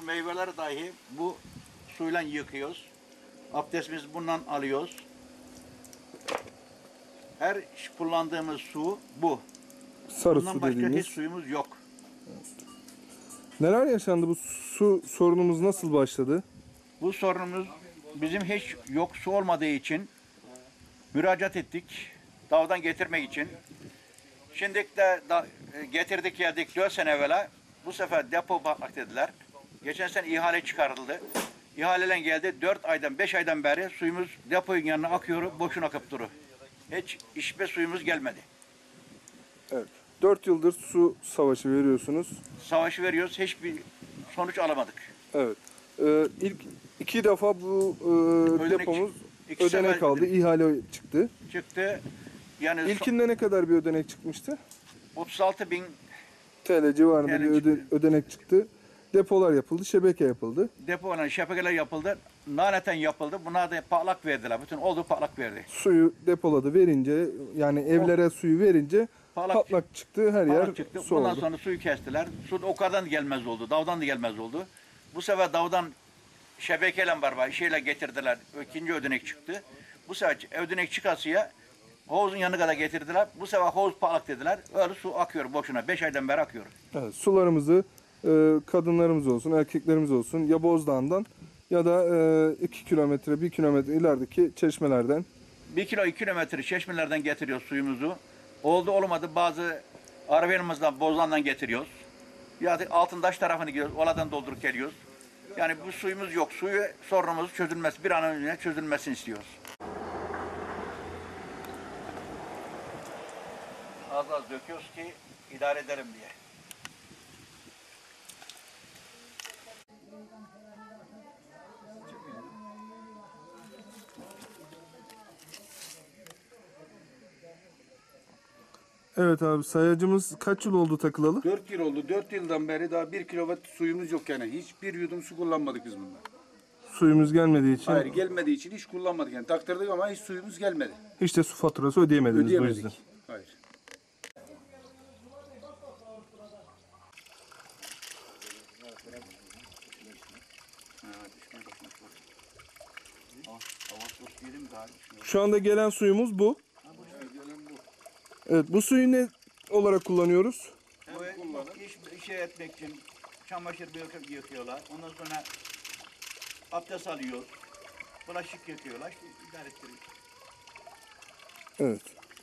meyveleri dahi bu suyla yıkıyoruz. Abdestimizi bundan alıyoruz. Her kullandığımız su bu. Sarı Bundan su başka dediğimiz. hiç suyumuz yok. Neler yaşandı? Bu su sorunumuz nasıl başladı? Bu sorunumuz bizim hiç yok su olmadığı için müracaat ettik. Dağdan getirmek için. Şimdi de getirdik geldik 4 sene evvela. Bu sefer depo bakmak dediler. Geçen sene ihale çıkarıldı. İhaleyle geldi. 4 aydan 5 aydan beri suyumuz depoyun yanına akıyor. Boşuna akıp durur. Hiç içme suyumuz gelmedi. Evet. 4 yıldır su savaşı veriyorsunuz. Savaşı veriyoruz. Hiçbir sonuç alamadık. Evet. İlk 2 defa bu Ödenek depomuz İki ödenek sefer aldı. İhale çıktı. çıktı. Yani İlkinde ne kadar bir ödenek çıkmıştı? 36.000 TL civarında Yani bir ödenek çıktı. Depolar yapıldı, şebeke yapıldı. depo olan şebekeler yapıldı. Naneten yapıldı. Buna da patlak verdiler. Bütün olduğu patlak verdi. Suyu depoladı verince, yani evlere suyu verince patlak çıktı, her yer Patlak çıktı. su Bundan oldu. sonra suyu kestiler. Su da o kadar da gelmez oldu. Dağdan da gelmez oldu. Bu sefer dağdan şebekeyle var şeyle getirdiler. İkinci ödenek çıktı. Bu sefer ödenek çıkasıya havuzun yanına kadar getirdiler. Bu sefer havuz patlak dediler. Öyle su akıyor boşuna. 5 aydan beri akıyor. Evet, sularımızı kadınlarımız olsun, erkeklerimiz olsun ya Bozdağ'dan ya da 2 kilometre, 1 kilometre ilerideki çeşmelerden. 1 kilo 2 kilometre çeşmelerden getiriyoruz suyumuzu. Oldu olmadı bazı arabanımızdan Bozlan'dan getiriyoruz. Ya da Altındaş tarafını gidiyoruz. Oradan doldurup geliyoruz. Yani bu suyumuz yok. Suyu sorunumuz çözülmesi, bir an önce çözülmesini istiyoruz. Az az döküyoruz ki idare edelim diye. Evet abi, sayacımız kaç yıl oldu takılalı? 4 yıl oldu. 4 yıldan beri daha 1 kilowatt suyumuz yok yani. Hiçbir yudum su kullanmadık biz bundan. Suyumuz gelmediği için Hayır, gelmediği için hiç kullanmadık yani. Taktırdık ama hiç suyumuz gelmedi. hiç de su faturası ödeyemediniz bu yüzden. Ödeyemedik. Hayır. Şu anda gelen suyumuz bu. Evet, bu suyu ne olarak kullanıyoruz? İş etmek için çamaşır yıkıyorlar. Ondan sonra abdest alıyor. Bulaşık yıkıyorlar. İşte idare ettiriyor. Evet.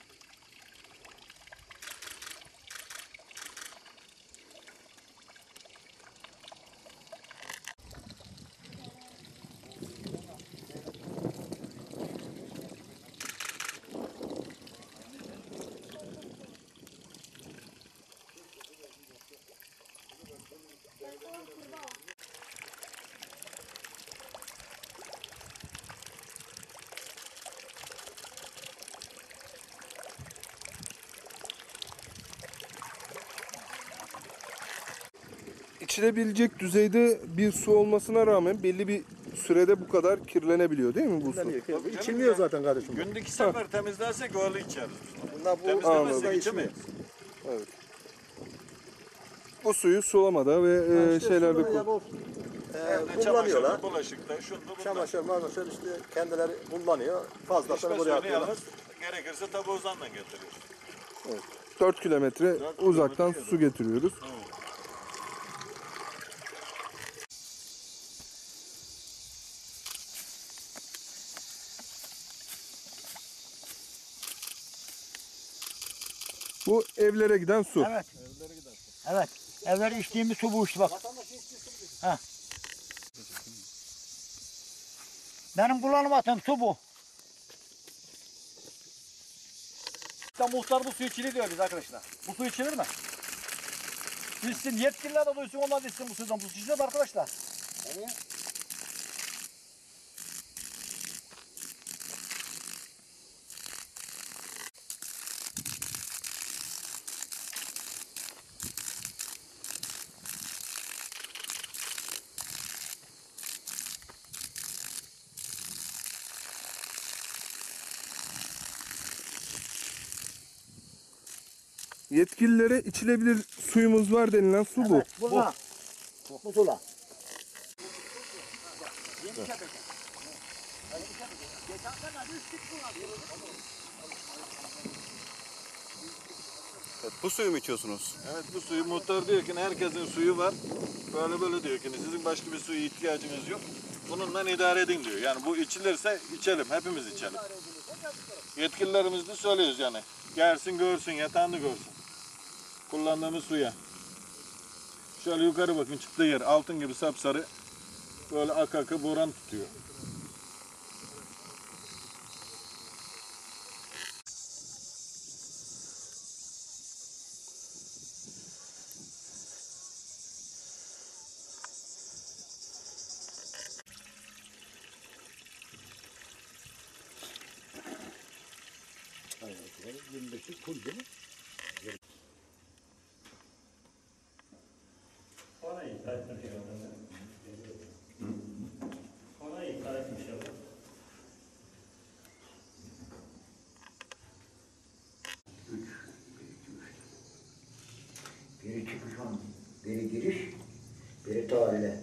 İçilebilecek düzeyde bir su olmasına rağmen belli bir sürede bu kadar kirlenebiliyor değil mi bu su? İçilmiyor zaten kardeşim. Günlük 2 sefer temizlersek öyle içeriz. Bunlar bu Temizlemezsek içemeyiz. Evet. Bu suyu sulamada ve şeylerde Evde kullanıyorlar. çamaşırda, bulaşıkta, şunda bunda. Çamaşır, mamaşır işte kendileri kullanıyor. Fazlasını İçme buraya suyunu atıyorlar. yalnız gerekirse tabi ozanla getiriyoruz. 4 kilometre uzaktan su getiriyoruz. Bu evlere giden su. Evet. Evet. Evler içtiğimiz su bu işte bak. Ha. Benim kullanmadığım su bu. İşte muhtar bu su içilir diyor biz arkadaşlar. Bu su içilir mi? Bilsin, yetkililer de duysun, onlar da içsin bu sudan. Bu su içilir mi arkadaşlar? Yetkililere içilebilir suyumuz var denilen su bu. Bu. Bu sula. Evet, bu suyu mu içiyorsunuz? Evet, bu suyu muhtar diyor ki herkesin suyu var. Böyle böyle diyor ki sizin başka bir suya ihtiyacınız yok. Bununla idare edin diyor. Yani bu içilirse içelim, hepimiz içelim. Yetkililerimiz de söylüyoruz yani. Gelsin görsün, yatağını görsün. Kullandığımız suya. Şöyle yukarı bakın, çıktığı yer altın gibi sapsarı. Böyle aka boran tutuyor. Biri çıkış an, biri giriş, biri tahliye.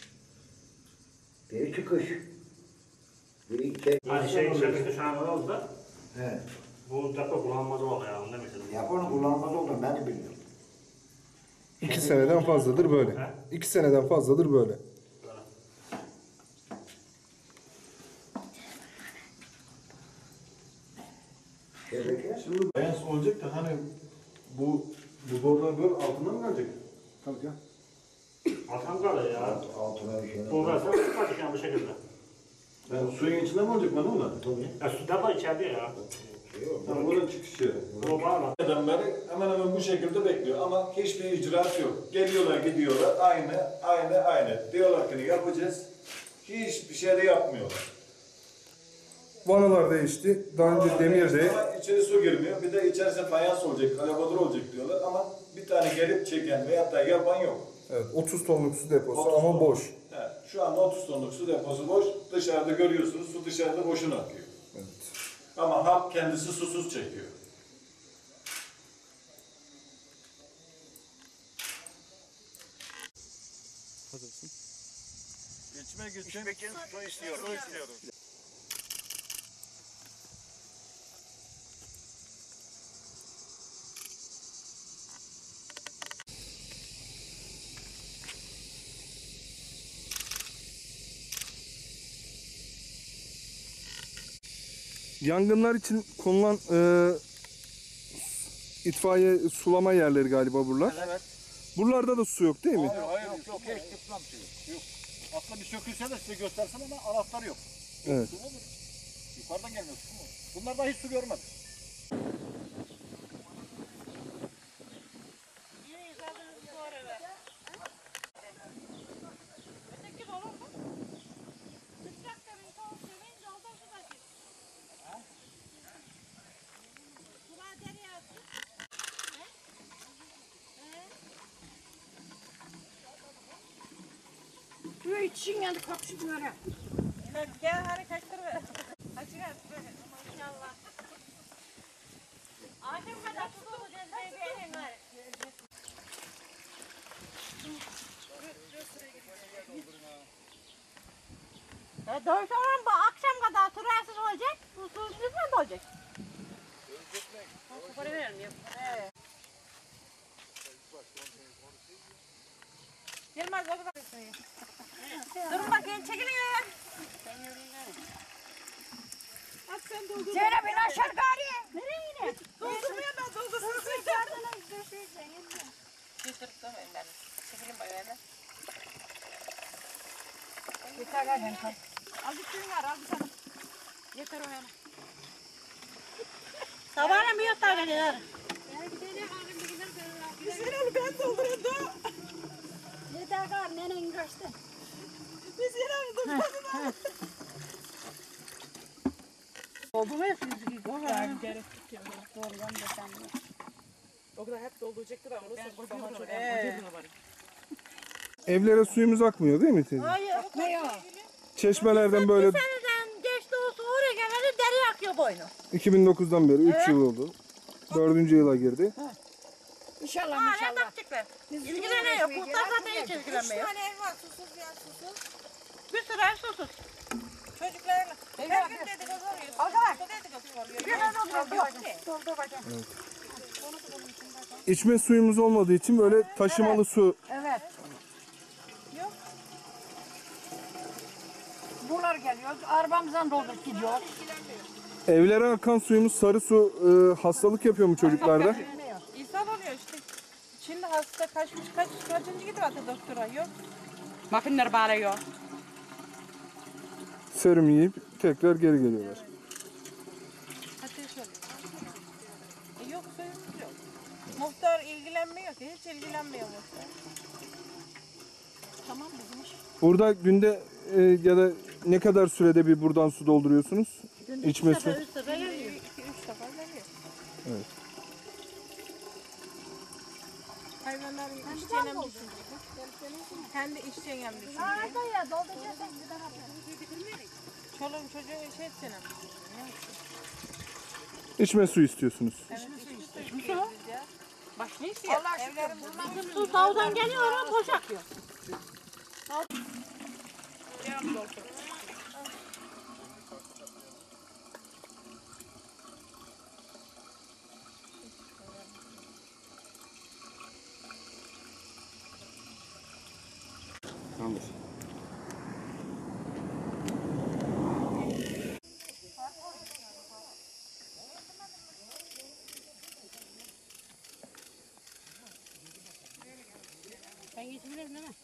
Biri çıkış, biri içeri. Hani şey içerisinde şu an oldu da He. bu depo kullanılmaz oldu ya onu demek istedim. Yaponu kullanmaz oldu ben de bilmiyorum. 2 seneden fazladır böyle. 2 seneden fazladır böyle. Şebeke. Şimdi fayans olacak da hani bu borular böyle altından mı gelecek? Tabii ya. Atam kalır ya. Altına bir şeyler. Bu verse çıkardık yani bu şekilde. Yani suyun içinde mi olacak bana onlar? Ya su depo içeride ya. Yani bunun çıkışı. O bağlı. Neden beri hemen hemen bu şekilde bekliyor ama hiçbir icraat yok. Geliyorlar gidiyorlar aynı. Diyorlar ki yapacağız. Hiçbir şey de yapmıyorlar. Vanalar değişti. Daha önce demirdi. Ama içeri su girmiyor. Bir de içerisinde fayans olacak, kalabadır olacak diyorlar ama bir tane gelip çeken veyahut da yapan yok. Evet, 30 tonluk su deposu 30 ama ton. boş. He, şu anda 30 tonluk su deposu boş. Dışarıda görüyorsunuz su dışarıda boşuna akıyor. Evet. Ama halk kendisi susuz çekiyor. İçmek için su istiyoruz. Yangınlar için konulan itfaiye sulama yerleri galiba buralar. Evet. Buralarda da su yok değil mi? Hayır yok hiç tıklam suyu yok. Aslında bir sökülse de size göstersem ama anahtarı yok. Evet. Su olur. Yukarıdan gelmiyor su mu? Bunlardan hiç su görmedim. Şu için yani kapışıp böyle. Gel hadi kaçtır ver. Açık et böyle. İnşallah. Akşam kadar tutuldu cezbeyi bir elin var. Doğrusu olan bu akşam kadar süresiz olacak. Bu susuz mu olacak? Su para verelim ya. Evet. Gelmez o kadar. Durun bakayım çekilin ya. Zeynep in aşağı gari. Nereye yine? Doldurmuyor ben doldursun. Gösterip durmayın ben. Çekilin bayağı hemen. Yeter gari. Azıcık suyun var al bir tane. Yeter o yana. Sabahına bir yatağa geliyor. Zeynep ben dolduruyordum. Yeter gari nenen kaçtı. Biz yine doldurduk. Oldu mu ya siz? Gerek tutuyor. Doğrudan desem. O kadar hep dolduracaktır ama ben korkuyorum. Evlere suyumuz akmıyor değil mi teyze? Hayır. Çeşmelerden böyle Bir seneden geçti olsa oraya gelene deri yakıyor boynu. 2009'dan beri 3 yıl oldu. 4. yıla girdi. İnşallah Hala inşallah. bakacaklar. İlgileniyor. Muhtar zaten hiç ilgilenmiyor. ev var susuz ya susuz. Bir sıra su tut. Çocuklarla. Her gün dedikodu oluyor. Su dedikodu oluyor. Yok ki. İçme suyumuz olmadığı için böyle taşımalı su. Evet. Yok. Bunlar geliyor. Arabamızdan doldurup gidiyor. Evlere akan suyumuz sarı su hastalık yapıyor mu çocuklarda? İnsan oluyor işte. Şimdi hasta kaçıncı gidiyor doktora? Yok. Makinler bağlıyor. Serum yiyip tekrar geri geliyorlar. Ateş oluyor. Yok suyumuz yok. Muhtar ilgilenmiyor ki. Hiç ilgilenmiyor muhtar. Tamam bizim iş. Burada günde ya da ne kadar sürede bir buradan su dolduruyorsunuz? İçme su. 2-3 sefer geliyor. Evet. Hayvanların içeceğine mi düşünecek? Kendi içeceğine mi düşünecek? ya dolduracaksın bir daha. Çoluğun çocuğun şey etsene mi? İçme su istiyorsunuz. Baş ne istiyor? Evlerimizden Su dağdan geliyor boş akıyor. Ben geçebilirim değil mi?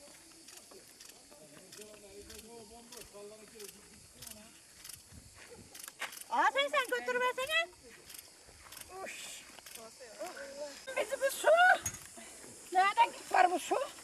sen götürmesene. Bizim su. Nereden var bu su?